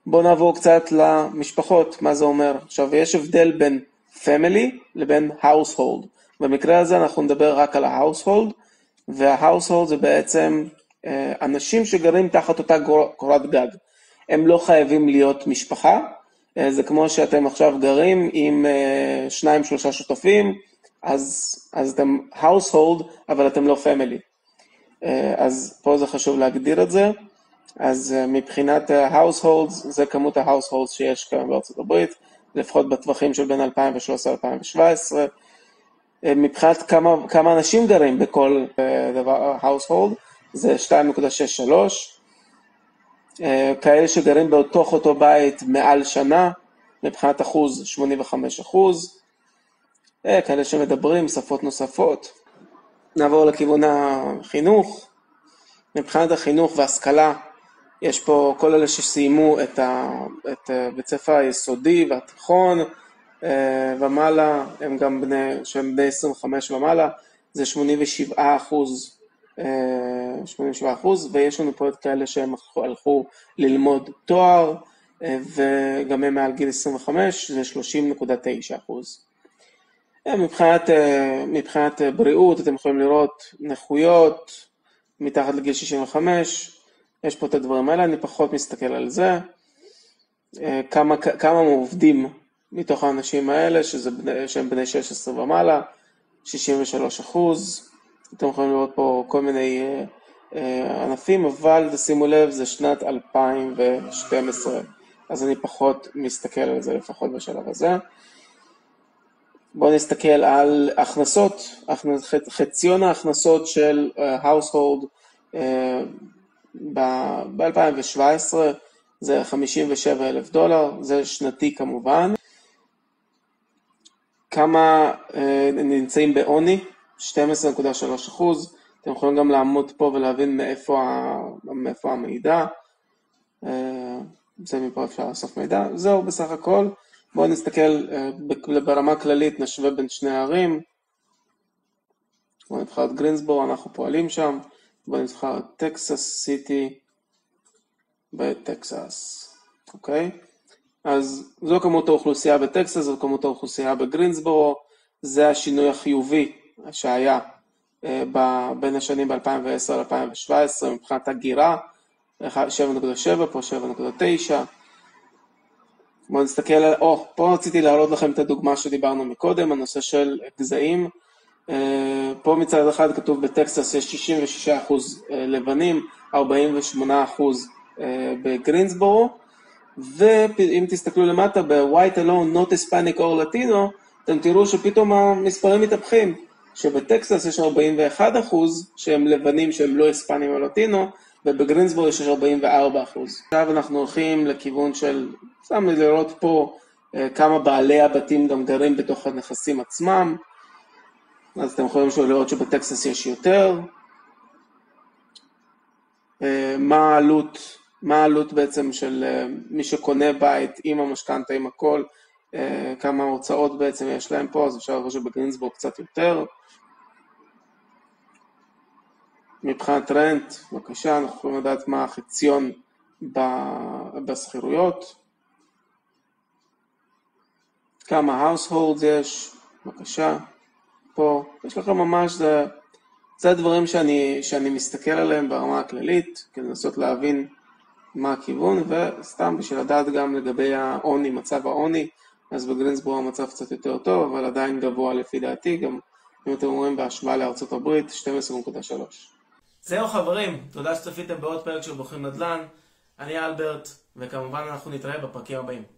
בואו נעבור קצת למשפחות, מה זה אומר. עכשיו, יש הבדל בין family לבין household. במקרה הזה אנחנו נדבר רק על ה-household, וה-household זה בעצם אנשים שגרים תחת אותה קורת גג. הם לא חייבים להיות משפחה, זה כמו שאתם עכשיו גרים עם 2-3 שותפים, אז אתם household, אבל אתם לא family. אז פה זה חשוב להגדיר את זה. אז מבחינת ה-households, זה כמות ה-households שיש כאן בארצות הברית, לפחות בטווחים של בין 2013-2017. מבחינת כמה אנשים גרים בכל דבר household, זה 2.63. כאלה שגרים בתוך אותו בית מעל שנה, מבחינת אחוז 85%. כאלה שמדברים שפות נוספות. נעבור לכיוון החינוך. מבחינת החינוך והשכלה, יש פה כל אלה שסיימו את בית ספר היסודי והתיכון ומעלה, הם גם שהם בני 25 ומעלה, זה 87%, ויש לנו פה את כאלה שהם הלכו ללמוד תואר, וגם הם מעל גיל 25, זה 30.9%. מבחינת בריאות, אתם יכולים לראות נכויות מתחת לגיל 65, יש פה את הדברים האלה, אני פחות מסתכל על זה. כמה עובדים מתוך האנשים האלה, שהם בני 16 ומעלה, 63%. אתם יכולים לראות פה כל מיני ענפים, אבל תשימו לב, זה שנת 2012, אז אני פחות מסתכל על זה, לפחות בשלב הזה. בואו נסתכל על הכנסות, חציון ההכנסות של household ב-2017, זה $57,000, זה שנתי כמובן. כמה נמצאים בעוני? 12.3%. אתם יכולים גם לעמוד פה ולהבין מאיפה המידע. זה מפה אפשר לאסוף מידע. זהו בסך הכל. בואו נסתכל ברמה כללית, נשווה בין שני הערים. בואו נבחר את גרינסבורו, אנחנו פועלים שם. בואו נבחר את טקסס סיטי בטקסס. אוקיי? אז זו כמות האוכלוסייה בטקסס, זו כמות האוכלוסייה בגרינסבורו. זה השינוי החיובי שהיה בין השנים ב-2010 ל-2017 מבחינת הגירה. 7.7, פה 7.9. בואו נסתכל על, פה רציתי להראות לכם את הדוגמה שדיברנו מקודם, הנושא של גזעים. פה מצד אחד כתוב בטקסס יש 66% לבנים, 48% בגרינסבורו, ואם תסתכלו למטה ב-White Alone, Not Hispanic or Latino, אתם תראו שפתאום המספרים מתהפכים, שבטקסס יש 41% שהם לבנים שהם לא היספנים או לטינו, ובגרינסבורו יש 44%. עכשיו אנחנו הולכים לכיוון של, סתם לראות פה כמה בעלי הבתים גם גרים בתוך הנכסים עצמם, אז אתם יכולים לראות שבטקסס יש יותר. מה העלות בעצם של מי שקונה בית עם המשכנתא, עם הכל, כמה הוצאות בעצם יש להם פה, אז אפשר לראות שבגרינסבורו קצת יותר. מבחינת רנט, בבקשה, אנחנו יכולים לדעת מה החציון בסחירויות. כמה households יש, בבקשה. פה, יש לכם ממש, זה הדברים שאני מסתכל עליהם ברמה הכללית, כדי לנסות להבין מה הכיוון, וסתם בשביל לדעת גם לגבי העוני, מצב העוני, אז בגרינסבורו המצב קצת יותר טוב, אבל עדיין גבוה לפי דעתי, גם אם אתם אומרים בהשוואה לארצות הברית, 12.3. זהו חברים, תודה שצפיתם בעוד פרק של בוחרים נדל"ן, אני אלברט, וכמובן אנחנו נתראה בפרקים הבאים.